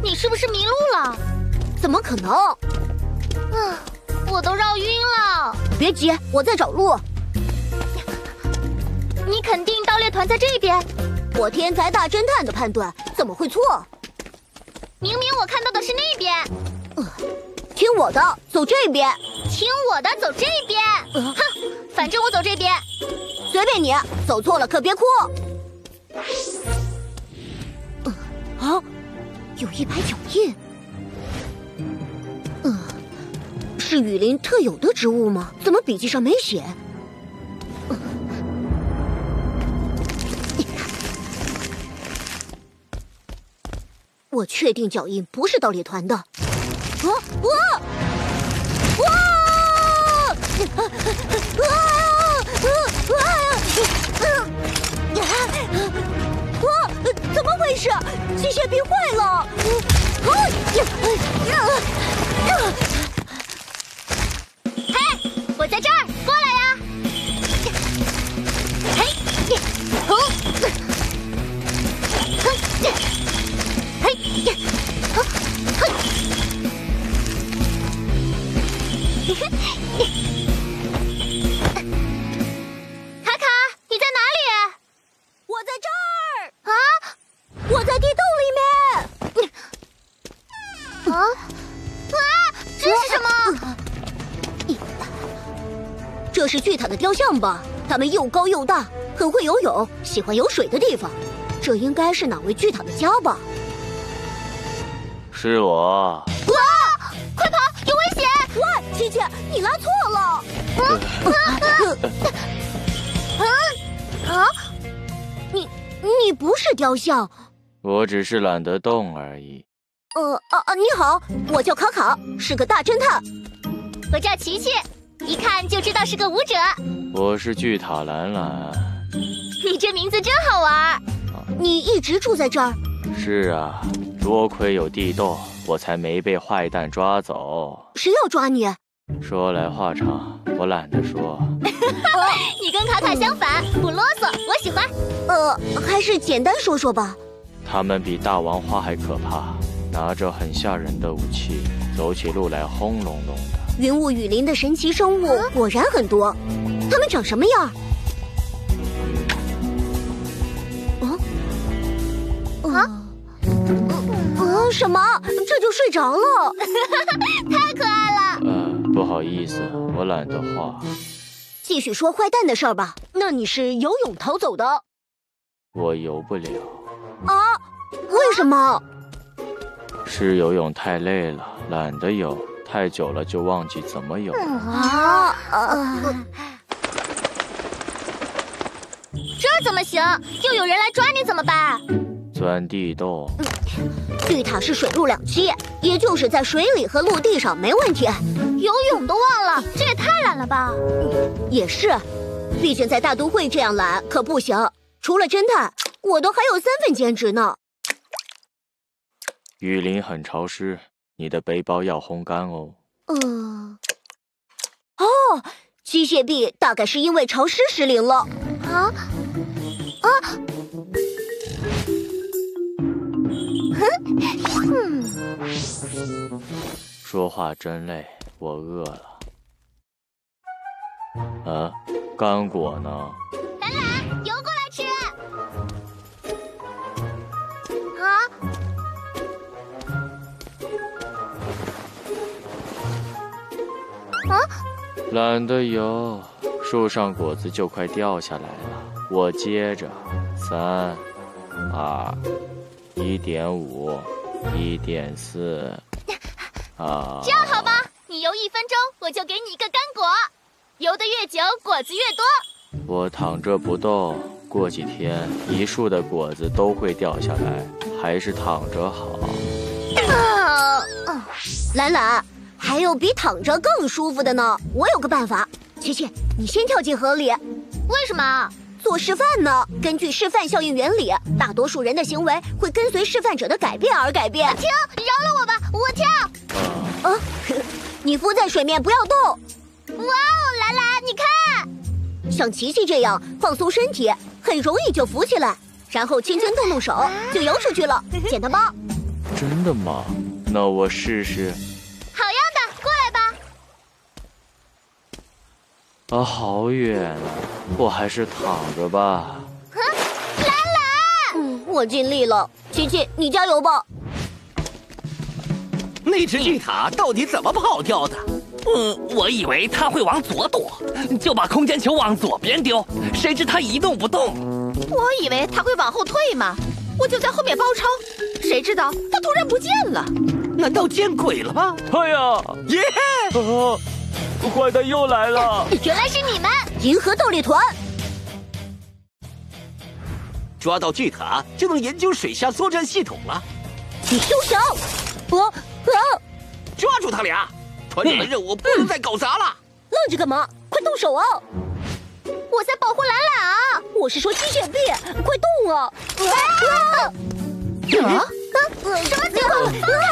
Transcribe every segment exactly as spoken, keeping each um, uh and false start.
你是不是迷路了？ 怎么可能？ 啊，我都绕晕了。 别急，我在找路。 你肯定盗猎团在这边？ 我天才大侦探的判断怎么会错？ 明明我看到的是那边。 呃，听我的，走这边。 听我的，走这边。呃、哼，反正我走这边。 随便你，走错了可别哭。呃、啊，有一排脚印。嗯、呃，是雨林特有的植物吗？怎么笔记上没写？呃、我确定脚印不是盗猎团的。啊啊啊！啊啊！啊！怎么回事？机械臂坏了！ 嘿，我在这儿，过来呀！嘿，哦，嘿，嘿，卡卡，你在哪里？ 我在这儿啊！ 我在地洞里面。 啊啊！这是什么？ 这是巨塔的雕像吧？它们又高又大，很会游泳，喜欢有水的地方。这应该是哪位巨塔的家吧？ 是我。 哇！快跑，有危险！ 喂，琪琪，你拉错了。 啊啊！ 你你不是雕像。 我只是懒得动而已。 呃啊啊！你好，我叫卡卡，是个大侦探。 我叫琪琪，一看就知道是个舞者。 我是巨塔兰兰。 你这名字真好玩。啊、 你一直住在这儿？ 是啊，多亏有地洞，我才没被坏蛋抓走。 谁要抓你？ 说来话长，我懒得说。 你跟卡卡相反，不啰嗦，我喜欢。 呃，还是简单说说吧。 他们比大王花还可怕，拿着很吓人的武器，走起路来轰隆隆的。 云雾雨林的神奇生物果然很多，它们长什么样？哦，啊，呃，什么？这就睡着了？ 太可爱了。 呃，不好意思，我懒得画。 继续说坏蛋的事儿吧。那你是游泳逃走的？ 我游不了。 啊？为什么？ 是游泳太累了，懒得游，太久了就忘记怎么游。 啊啊！ 这怎么行？又有人来抓你怎么办？ 钻地洞。 巨塔是水陆两栖，也就是在水里和陆地上没问题。 游泳都忘了，这也太懒了吧？ 也是，毕竟在大都会这样懒可不行。除了侦探，我都还有三份兼职呢。 雨林很潮湿，你的背包要烘干哦。 嗯、呃，哦，机械臂大概是因为潮湿失灵了。 啊啊！ 哼， 说话真累，我饿了。啊，干果呢？ 兰兰，游过来吃。啊！啊！ 懒得游，树上果子就快掉下来了。我接着，三、二、一点五、一点四，啊！ 这样好吧，你游一分钟，我就给你一个干果。游得越久，果子越多。 我躺着不动，过几天一树的果子都会掉下来，还是躺着好。 啊！兰兰，还有比躺着更舒服的呢。我有个办法，琪琪，你先跳进河里。 为什么？ 做示范呢。根据示范效应原理，大多数人的行为会跟随示范者的改变而改变。 停，饶了我吧，我跳。 啊，你浮在水面不要动。 哇哦，兰兰，你看， 像琪琪这样放松身体，很容易就浮起来，然后轻轻动动手就游出去了，简单吧？ 真的吗？那我试试。 好样的，过来吧。 啊，好远啊！我还是躺着吧。 哼，兰兰， 嗯，我尽力了。琪琪，你加油吧。 那只巨塔到底怎么跑掉的？ 嗯，我以为它会往左躲，就把空间球往左边丢，谁知它一动不动。 我以为它会往后退嘛，我就在后面包抄，谁知道它突然不见了。 难道见鬼了吗？ 哎呀， 耶！ 啊，坏蛋又来了！ 原来是你们！ 银河斗猎团， 抓到巨塔就能研究水下作战系统了。 你休想！啊啊！ 抓住他俩！团长的任务不能再搞砸了。 愣着干嘛？快动手啊！ 我在保护兰兰啊！ 我是说机械臂，快动啊！ 啊！ 啊！ 什么情况？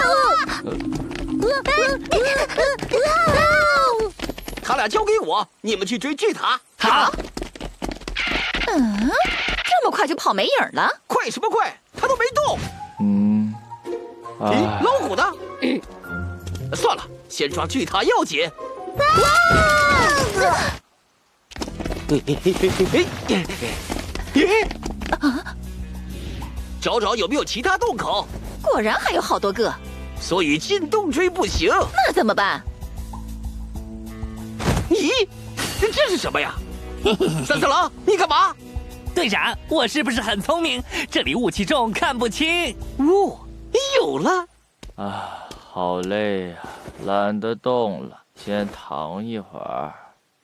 他俩交给我，你们去追巨塔。 好。 嗯，这么快就跑没影了？ 快什么快？他都没动。 嗯， 咦， 哎， 老虎呢？嗯，算了，先抓巨塔要紧。找找有没有其他洞口。 果然还有好多个， 所以进洞追不行。 那怎么办？ 咦，这是什么呀？三色狼，你干嘛？ 队长，我是不是很聪明？这里雾气重，看不清。 哦，有了。 啊，好累呀，懒得动了，先躺一会儿。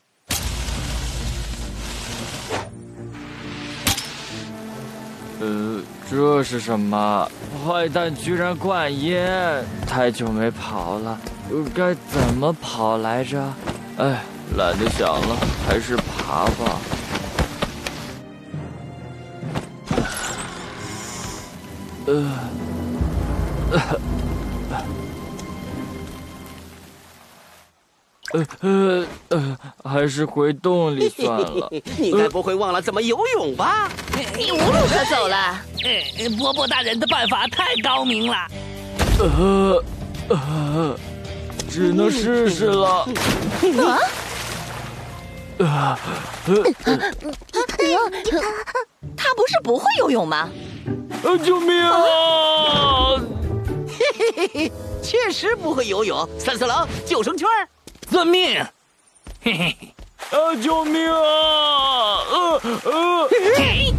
呃，这是什么？坏蛋居然灌烟！太久没跑了，呃该怎么跑来着？哎，懒得想了，还是爬吧。呃，呃呃呃，还是回洞里算了。 你该不会忘了怎么游泳吧？ 你无路可走了。 呃，波波大人的办法太高明了。 呃呃，只能试试了。 啊！ 啊呃他不是不会游泳吗？ 呃，救命啊！ 嘿嘿嘿嘿，确实不会游泳。三色狼，救生圈。 遵命。嘿嘿。 啊！救命啊！呃呃嘿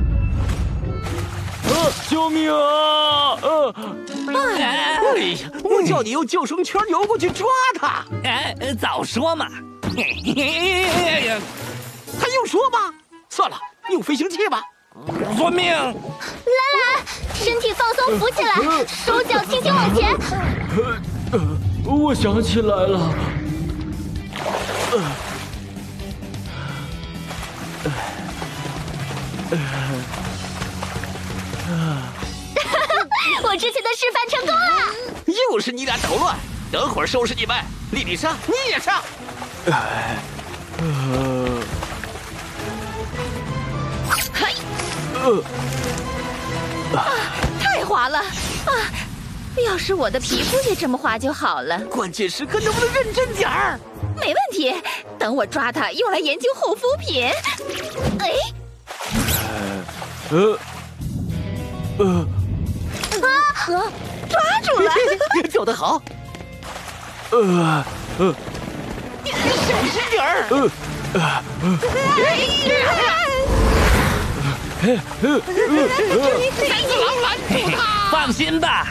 呃！救命啊！呃哎哎呀，我叫你用救生圈游过去抓他， 哎，早说嘛！嘿嘿嘿嘿还用说吗？算了，用飞行器吧。 遵命。 兰兰，身体放松，浮起来，手脚轻轻往前。 呃，我想起来了。 我之前的示范成功了。 又是你俩捣乱，等会儿收拾你们。莉莉莎，你也上。 呃嘿， 呃太滑了啊！要是我的皮肤也这么滑就好了。 关键时刻能不能认真点儿？ 没问题，等我抓它用来研究护肤品。哎， 呃呃啊，抓住了！ 做得好， 呃呃小心点儿。 呃三色狼拦住他！ 放心吧。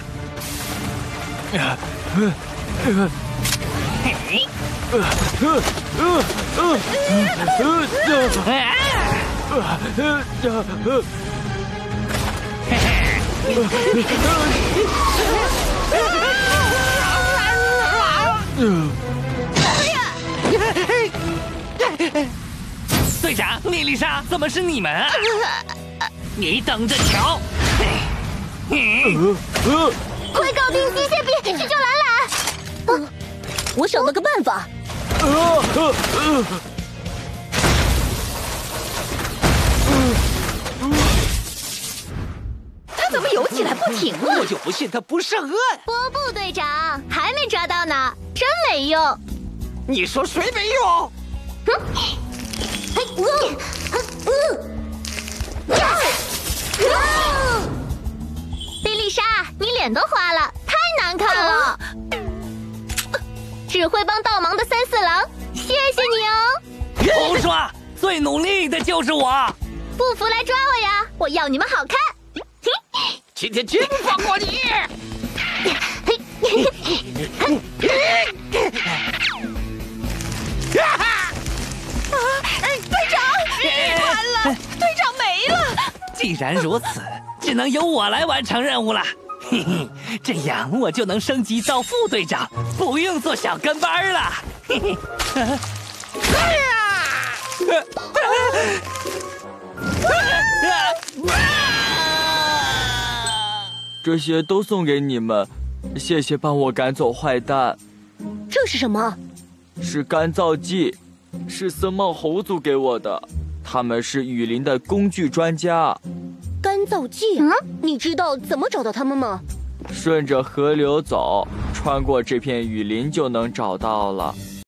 嘿。队长，莉莉莎，怎么是你们啊？你等着瞧！ 快搞定机械臂，去救兰兰！ 我想到个办法。 它怎么游起来不停了！ 我就不信他不上岸。 波布队长还没抓到呢，真没用。 你说谁没用？ 嘿，嗯，嗯，呀，啊！ 莉莉莎，你脸都花了，太难看了。只会帮倒忙的三四郎，谢谢你哦。 胡说，最努力的就是我。 不服来抓我呀！我要你们好看。 今天绝不放过你！ 队长，完了，队长没了。 既然如此，只能由我来完成任务了。嘿嘿，这样我就能升级到副队长，不用做小跟班了。嘿嘿，哎呀！ 这些都送给你们，谢谢帮我赶走坏蛋。 这是什么？ 是干燥剂，是森茂猴族给我的，他们是雨林的工具专家。 干燥剂？嗯，你知道怎么找到他们吗？ 顺着河流走，穿过这片雨林就能找到了。